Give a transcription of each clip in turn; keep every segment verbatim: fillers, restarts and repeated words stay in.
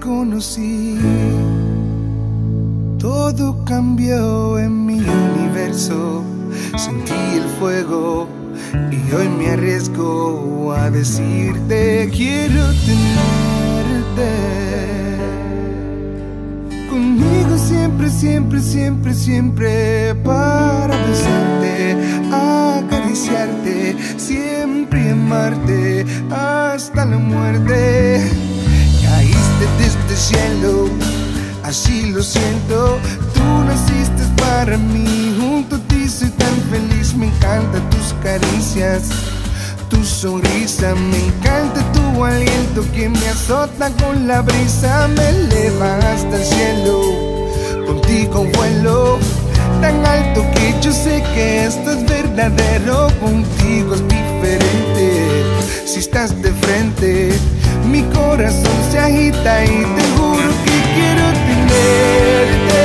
conocí, todo cambió en mi universo. Sentí el fuego y hoy me arriesgo a decirte: quiero tenerte conmigo siempre, siempre, siempre, siempre, para besarte, acariciarte, siempre amarte hasta la muerte. Caíste desde el cielo, así lo siento. Tú naciste para mí, junto a ti soy tan feliz. Me encantan tus caricias, tu sonrisa, me encanta tu aliento que me azota con la brisa. Me eleva hasta el cielo, contigo vuelo tan alto que yo sé que esto es verdadero. Contigo es diferente, si estás de frente mi corazón se agita y te juro que quiero tenerte,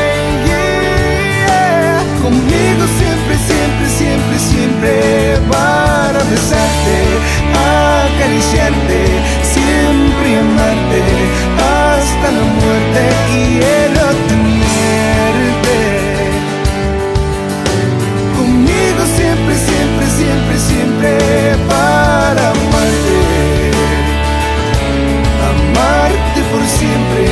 yeah. Conmigo siempre, siempre, siempre, siempre, para besarte, acariciarte, siempre amarte hasta la muerte. Quiero tenerte conmigo siempre, siempre, siempre, siempre, para amarte, amarte por siempre.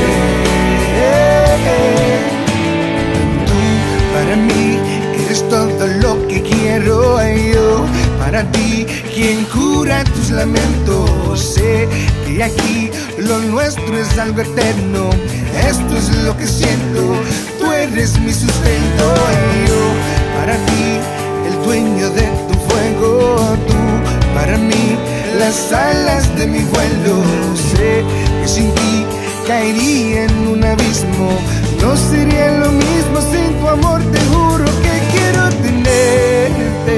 Tú para mí eres todo lo que quiero, yo para ti quien cura tus lamentos. Sé que aquí lo nuestro es algo eterno, esto es lo que siento. Tú eres mi sustento, yo para ti el dueño de tu fuego. Tú para mí las alas de mi vuelo. Sé que sin ti caería en un abismo, no sería lo mismo sin tu amor. Te juro que quiero tenerte,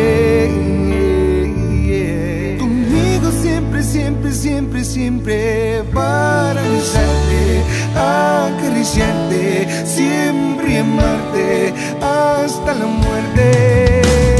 yeah. Conmigo siempre, siempre, siempre, siempre, para besarte, acariciarte, siempre amarte hasta la muerte.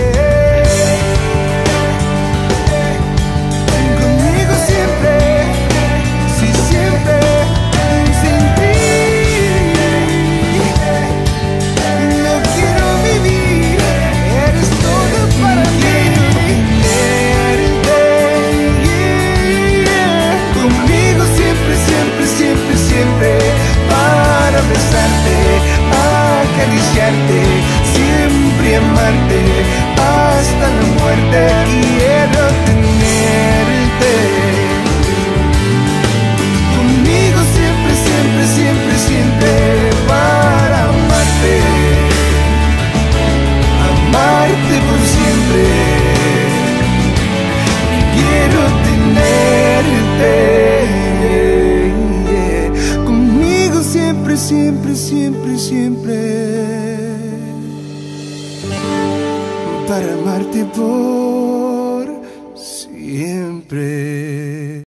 Acariciarte, siempre amarte hasta la muerte. Quiero tenerte conmigo siempre, siempre, siempre, siempre, para amarte, amarte por siempre. Quiero tenerte, yeah. Conmigo siempre, siempre, siempre, siempre, para amarte por siempre.